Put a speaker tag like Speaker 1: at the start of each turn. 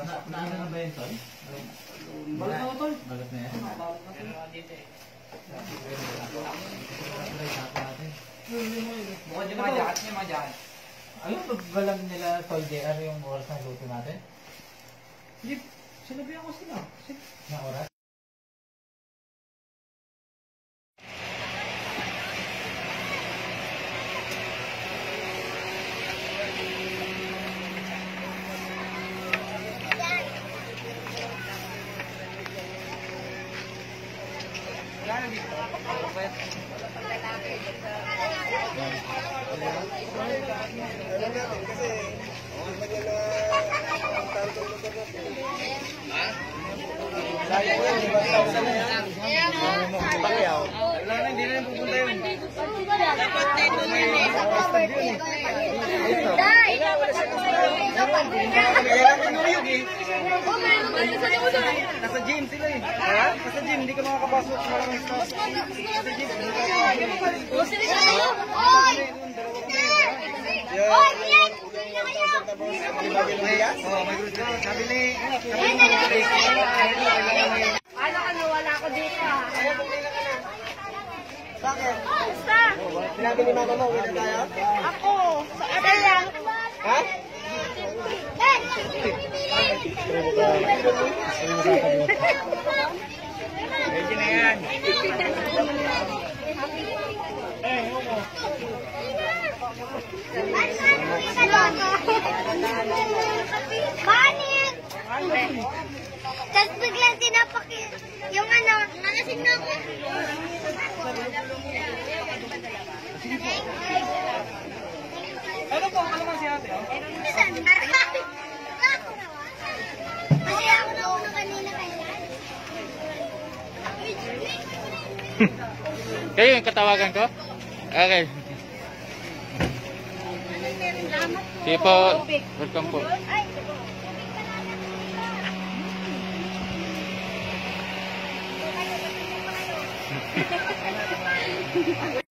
Speaker 1: Ano na ba yun, Tol? Balat na, Tol. Balat na yan?
Speaker 2: Bukod yung mga jacket, may mga jacket.
Speaker 1: Ayun, pagbalag nila, Tol JR, yung oras ng luto natin?
Speaker 2: Hindi, sinabihan ko sila.
Speaker 1: Na oras?
Speaker 2: Kaya dito, kapapapet. Hindi na yung pupunta yun. Dapat dito na yun eh. Nasa gym sila eh. Nasa gym, hindi ka makakapasok. Maraming stars. Nasa gym.
Speaker 3: Ano ka nawala ko dito ah?
Speaker 2: Bakit?
Speaker 3: Basta!
Speaker 2: Sinabi ni mama mo, uwi na tayo?
Speaker 3: Ako! Sa ano lang?
Speaker 2: Ha? Medyo na yan.
Speaker 3: Manit! Tapos biglang tinapaki yung ano, nalasing na ako.
Speaker 2: Ano po? Ano man si ate?
Speaker 3: Kasi ako na una kanina kaya.
Speaker 4: Kayo yung katawagan ko? Okay. Sige po. Welcome po.
Speaker 3: Ay,